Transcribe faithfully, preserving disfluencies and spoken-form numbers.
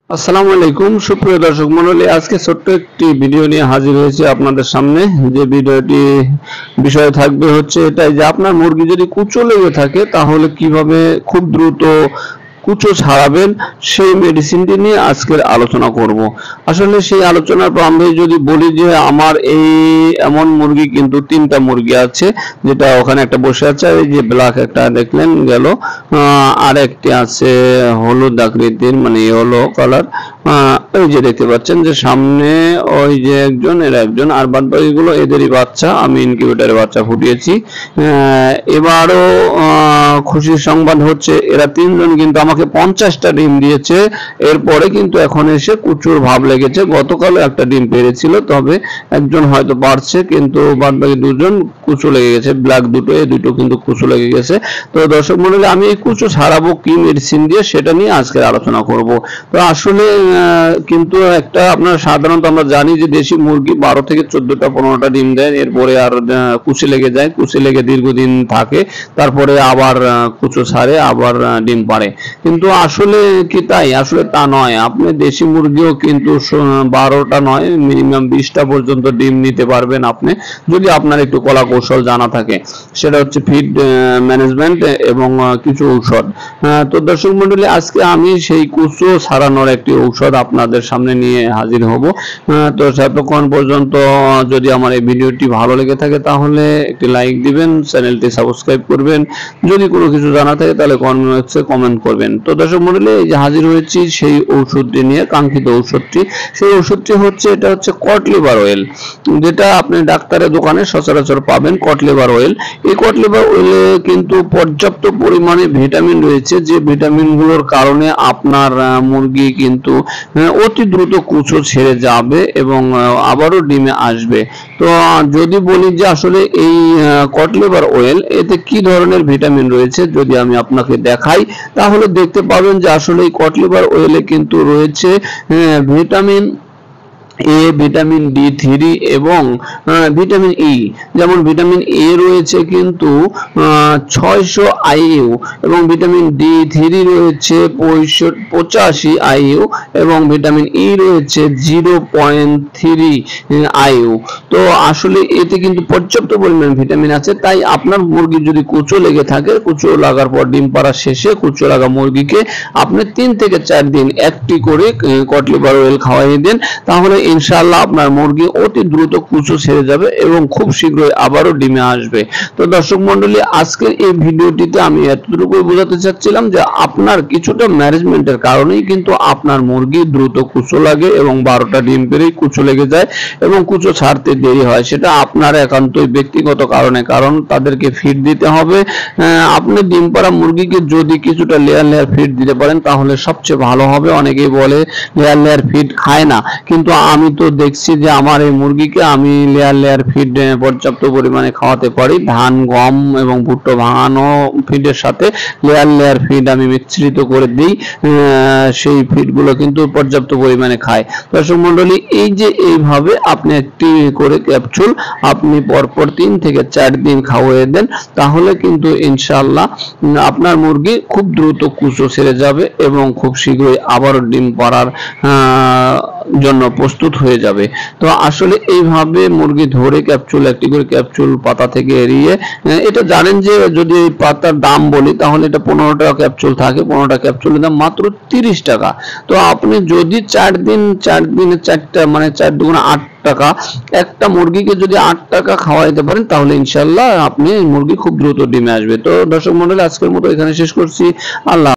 আসসালামু আলাইকুম সুপ্রিয় দর্শক মণ্ডলী, আজকে ছোট্ট একটি ভিডিও নিয়ে হাজির হয়েছে আপনাদের সামনে। যে ভিডিওটি বিষয় থাকবে হচ্ছে এটাই যে আপনার মুরগি যদি কুচো লেগে থাকে তাহলে কিভাবে খুব দ্রুত কুচো ছাড়াবেন সেই মেডিসিনটি নিয়ে আজকের আলোচনা করব। আসলে সেই আলোচনার প্রারম্ভে যদি বলি যে আমার এই এমন মুরগি কিন্তু তিনটা মুরগি আছে, যেটা ওখানে একটা বসে আছে, এই যে ব্ল্যাক একটা দেখলেন গেল, আর একটি আছে হলুদ আকৃতির মানে ইয়েলো কালার, ওই যে দেখতে পাচ্ছেন যে সামনে ওই যে একজন এর একজন, আর বাদ বাকিগুলো এদেরই বাচ্চা। আমি ইনকিউবেটরে বাচ্চা ফুটিয়েছি। এবারও খুশির সংবাদ হচ্ছে এরা তিনজন কিন্তু আমাকে পঞ্চাশটা ডিম দিয়েছে। এরপরে কিন্তু এখন এসে কুচুর ভাব লেগেছে। গতকালও একটা ডিম পেরেছিল, তবে একজন হয়তো পারছে, কিন্তু বাদ বাকি দুজন কুচু লেগে গেছে। ব্ল্যাক দুটো, এই দুটো কিন্তু কুচু লেগে গেছে। তো দর্শক মণ্ডলী, আমি এই কুচু ছাড়াবো কি মেডিসিন দিয়ে সেটা নিয়ে আজকে আলোচনা করব। তো আসলে কিন্তু একটা আপনার সাধারণত আমরা জানি যে দেশি মুরগি বারো থেকে চোদ্দটা পনেরোটা ডিম দেয়, এরপরে আর কুচি লেগে যায়, কুচি লেগে দীর্ঘদিন থাকে, তারপরে আবার কুচো ছাড়ে, আবার ডিম পারে। কিন্তু আসলে কি তাই? আসলে তা নয়। আপনি দেশি মুরগিও কিন্তু বারোটা নয়, মিনিমাম বিশটা পর্যন্ত ডিম নিতে পারবেন আপনি, যদি আপনার একটু কলা কৌশল জানা থাকে। সেটা হচ্ছে ফিড ম্যানেজমেন্ট এবং কিছু ঔষধ। তো দর্শক মন্ডলী, আজকে আমি সেই কুচো ছাড়ানোর একটি ঔষধ আপনাদের সামনে নিয়ে হাজির হব। তো ততক্ষণ পর্যন্ত যদি আমার এই ভিডিওটি ভালো লেগে থাকে তাহলে একটি লাইক দিবেন, চ্যানেলটি সাবস্ক্রাইব করবেন। যদি কোনো কিছু জানা থাকে তাহলে কমেন্ট বক্সে কমেন্ট করবেন। তো দর্শক মণ্ডলী, এই যে হাজির হয়েছি সেই ঔষধটি নিয়ে, কাঙ্ক্ষিত ঔষধটি। সেই ওষুধটি হচ্ছে, এটা হচ্ছে কড লিভার অয়েল, যেটা আপনি ডাক্তারের দোকানে সচরাচর পাবেন। কড লিভার অয়েল, এই কড লিভার অয়েলে কিন্তু পর্যাপ্ত পরিমাণে ভিটামিন রয়েছে, যে ভিটামিনগুলোর কারণে আপনার মুরগি কিন্তু অতি দ্রুত কুচো ছেড়ে যাবে এবং আবারও ডিমে আসবে। তো যদি বলি যে আসলে এই কড লিভার অয়েল এতে কি ধরনের ভিটামিন রয়েছে, যদি আমি আপনাকে দেখাই তাহলে দেখতে পাবেন যে আসলে এই কড লিভার অয়েলে কিন্তু রয়েছে vitamin A, vitamin D three এবং ভিটামিন ই। যেমন ভিটামিন এ রয়েছে কিন্তু ছয়শো আইইউ এবং ভিটামিন ডি থ্রি রয়েছে পঁচাশি আইইউ এবং ভিটামিন ই রয়েছে জিরো পয়েন্ট থ্রি আইইউ। তো আসলে এতে কিন্তু পর্যাপ্ত পরিমাণ ভিটামিন আছে। তাই আপনার মুরগির যদি কুচো লেগে থাকে, কুচো লাগার পর ডিম পাড়া শেষে কুচো লাগা মুরগিকে আপনি তিন থেকে চার দিন একটি করে কড লিভার অয়েল খাওয়াই দেন, তাহলে ইনশাআল্লাহ আপনার মুরগি অতি দ্রুত কুচো ছেড়ে যাবে এবং খুব শীঘ্রই আবারও ডিমে আসবে। তো দর্শক মণ্ডলী, আজকের এই ভিডিওটিতে আমি এতটুকুই বোঝাতে চাচ্ছিলাম যে আপনার কিছুটা ম্যানেজমেন্টের কারণেই কিন্তু আপনার মুরগি দ্রুত কুচো লাগে এবং বারোটা ডিম পেরেই কুচো লেগে যায় এবং কুচো ছাড়তে দেরি হয়। সেটা আপনার একান্তই ব্যক্তিগত কারণে, কারণ তাদেরকে ফিড দিতে হবে। আপনি ডিম পাড়া মুরগিকে যদি কিছুটা লেয়ার লেয়ার ফিড দিতে পারেন তাহলে সবচেয়ে ভালো হবে। অনেকেই বলে লেয়ার লেয়ার ফিড খায় না, কিন্তু আমি তো দেখছি যে আমার এই মুরগিকে আমি লেয়ার লেয়ার ফিড পর্যাপ্ত পরিমাণে খাওয়াতে পারি। ধান, গম এবং ভুট্টো ভাঙানো ফিডের সাথে লেয়ার লেয়ার ফিড আমি মিশ্রিত করে দিই, সেই ফিডগুলো কিন্তু পর্যাপ্ত পরিমাণে খায়। দর্শক মণ্ডলী, এই যে এইভাবে আপনি একটি করে ক্যাপসুল আপনি পরপর তিন থেকে চার দিন খাওয়াই দেন, তাহলে কিন্তু ইনশাআল্লাহ আপনার মুরগি খুব দ্রুত কুচো ছেড়ে যাবে এবং খুব শীঘ্রই আবারও ডিম পাড়ার জন্য প্রস্তুত হয়ে যাবে। তো আসলে এইভাবে মুরগি ধরে ক্যাপসুল, একটি করে ক্যাপসুল পাতা থেকে এড়িয়ে, এটা জানেন যে যদি পাতার দাম বলি তাহলে এটা পনেরো টাকা ক্যাপসুল থাকে, পনেরোটা ক্যাপসুলের দাম মাত্র তিরিশ টাকা। তো আপনি যদি চার দিন চার দিনে চারটা মানে চার দুগুণে আট টাকা, একটা মুরগিকে যদি আট টাকা খাওয়াইতে পারেন তাহলে ইনশাআল্লাহ আপনি মুরগি খুব দ্রুত ডিমে আসবে। তো দর্শক মণ্ডলী, আজকের মতো এখানে শেষ করছি। আল্লাহ।